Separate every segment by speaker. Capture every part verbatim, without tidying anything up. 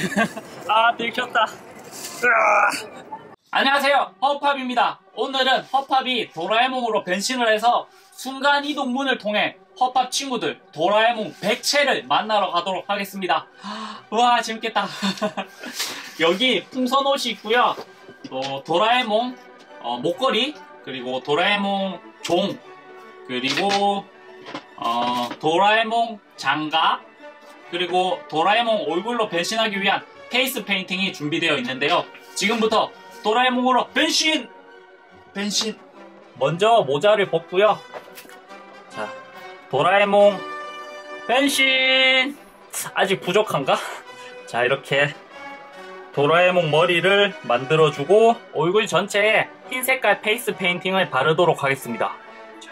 Speaker 1: 아, 들켰다. 으아. 안녕하세요, 허팝입니다. 오늘은 허팝이 도라에몽으로 변신을 해서 순간이동문을 통해 허팝 친구들 도라에몽 백채를 만나러 가도록 하겠습니다. 우와, 재밌겠다. 여기 풍선옷이 있고요. 또 도라에몽 어, 목걸이, 그리고 도라에몽 종, 그리고 어, 도라에몽 장갑, 그리고 도라에몽 얼굴로 변신하기 위한 페이스 페인팅이 준비되어 있는데요. 지금부터 도라에몽으로 변신! 변신! 먼저 모자를 벗고요. 자, 도라에몽 변신! 아직 부족한가? 자, 이렇게 도라에몽 머리를 만들어주고 얼굴 전체에 흰 색깔 페이스 페인팅을 바르도록 하겠습니다. 자,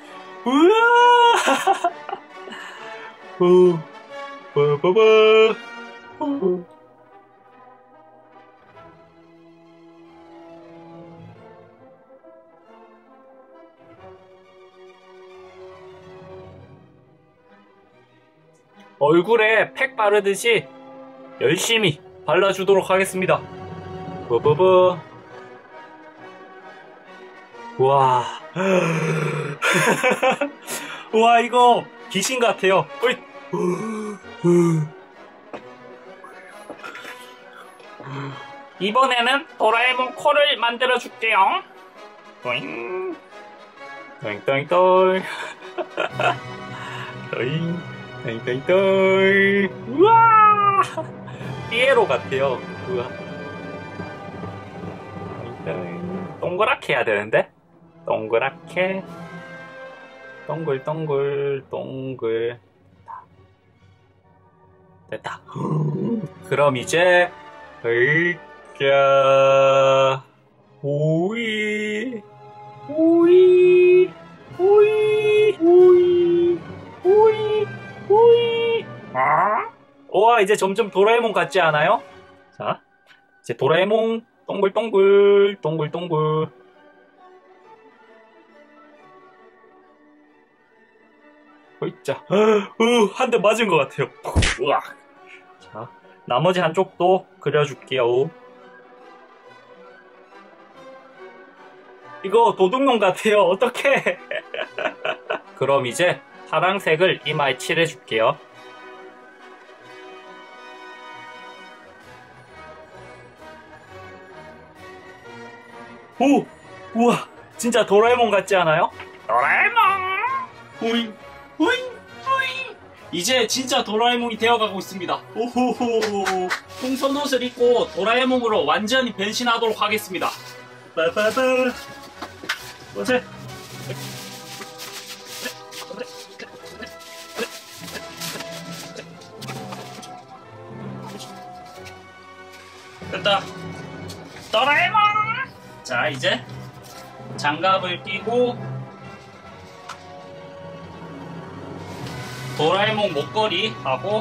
Speaker 1: 우와! 우, 빠바바, 우. 얼굴에 팩 바르듯이 열심히 발라주도록 하겠습니다. 버버버. 와. 와, 이거 귀신 같아요. 어이. 이번에는 도라에몽 코를 만들어 줄게요. 또잉. 또잉또잉또잉. 또잉. 땡땡땡. 우와! 피에로 같아요. 우와. 땡땡. 동그랗게 해야 되는데? 동그랗게. 동글, 동글, 동글. 됐다. 그럼 이제, 으이짜. 오이. 오이. 오이. 오이. 오이. 오이. 아? 우와, 이제 점점 도라에몽 같지 않아요? 자, 이제 도라에몽 동글동글 동글동글. 으이짜. 어, 한 대 맞은 것 같아요. 우와. 자, 나머지 한쪽도 그려줄게요. 이거 도둑놈 같아요. 어떡해. 그럼 이제 파랑색을 이마에 칠해줄게요. 오! 우와! 진짜 도라에몽 같지 않아요? 도라에몽! 호잉! 호잉! 호잉! 이제 진짜 도라에몽이 되어가고 있습니다. 오호호! 풍선옷을 입고 도라에몽으로 완전히 변신하도록 하겠습니다. 빠빠빠! 어제 됐다. 도라에몽! 자, 이제 장갑을 끼고 도라에몽 목걸이 하고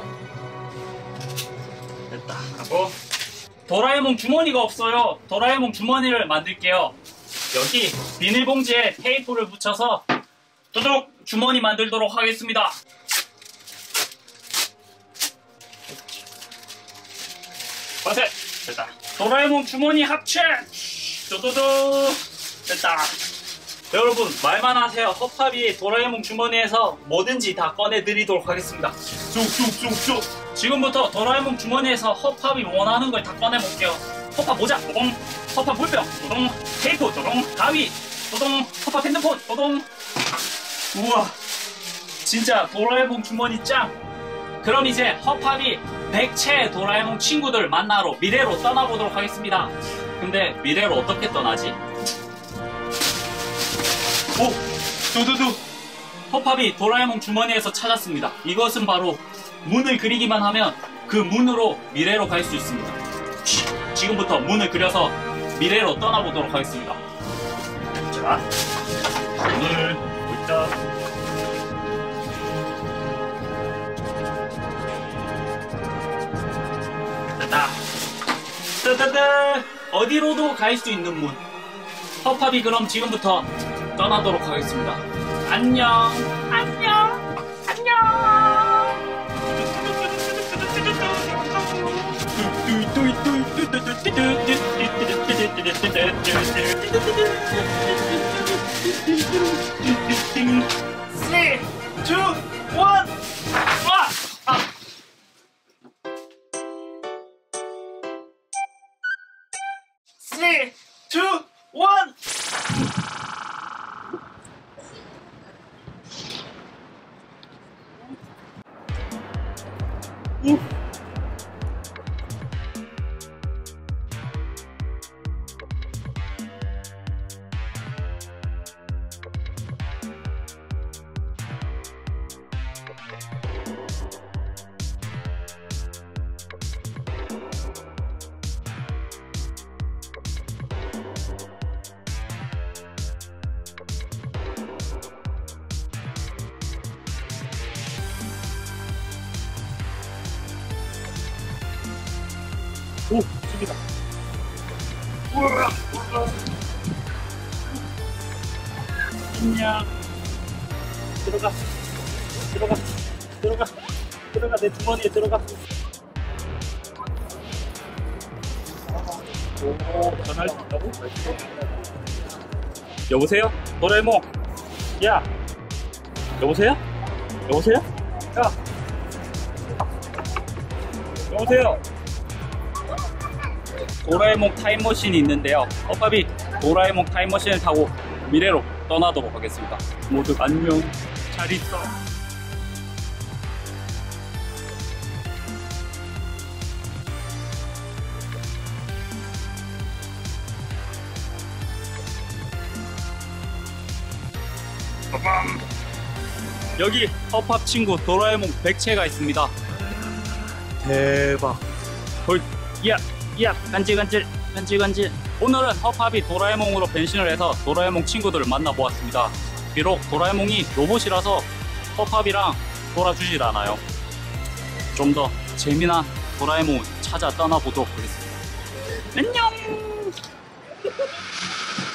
Speaker 1: 됐다 하고 도라에몽 주머니가 없어요. 도라에몽 주머니를 만들게요. 여기 비닐봉지에 테이프를 붙여서 뚜둑 주머니 만들도록 하겠습니다. 빠세! 됐다. 도라에몽 주머니 합체! 쪼도도! 됐다. 여러분, 말만 하세요. 허팝이 도라에몽 주머니에서 뭐든지 다 꺼내드리도록 하겠습니다. 쑥쑥쑥쑥! 지금부터 도라에몽 주머니에서 허팝이 원하는 걸 다 꺼내볼게요. 허팝 모자! 도동! 허팝 물병! 도동! 테이프! 도동! 가위! 도동! 허팝 핸드폰! 도동! 우와! 진짜 도라에몽 주머니 짱! 그럼 이제 허팝이 백채 도라에몽 친구들 만나러 미래로 떠나보도록 하겠습니다. 근데 미래로 어떻게 떠나지? 오! 두두두! 허팝이 도라에몽 주머니에서 찾았습니다. 이것은 바로 문을 그리기만 하면 그 문으로 미래로 갈 수 있습니다. 지금부터 문을 그려서 미래로 떠나보도록 하겠습니다. 자, 문을 보자. 됐다. 따따따! 어디로도 갈 수 있는 문. 허팝이 그럼 지금부터 떠나도록 하겠습니다. 안녕. 안녕. 안녕. 쓰리, 투, 원. 아! 아! 쓰리, 투, 원. 우. 오, 죽이다. 우와, 우와. 안녕. 들어가, 들어가, 들어가, 들어가. 내 주머니에 들어가. 오, 전화할 수 있다고? 여보세요? 도라에몽. 야. 여보세요? 여보세요? 야. 여보세요? 도라에몽 타임머신이 있는데요. 허팝이 도라에몽 타임머신을 타고 미래로 떠나도록 하겠습니다. 모두 안녕. 잘 있어. 빠밤. 여기 허팝 친구 도라에몽 백채가 있습니다. 대박. 헐. 야. 야, 간질간질, 간질간질. 오늘은 허팝이 도라에몽으로 변신을 해서 도라에몽 친구들을 만나보았습니다. 비록 도라에몽이 로봇이라서 허팝이랑 놀아주질 않아요. 좀 더 재미난 도라에몽을 찾아 떠나보도록 하겠습니다. 안녕!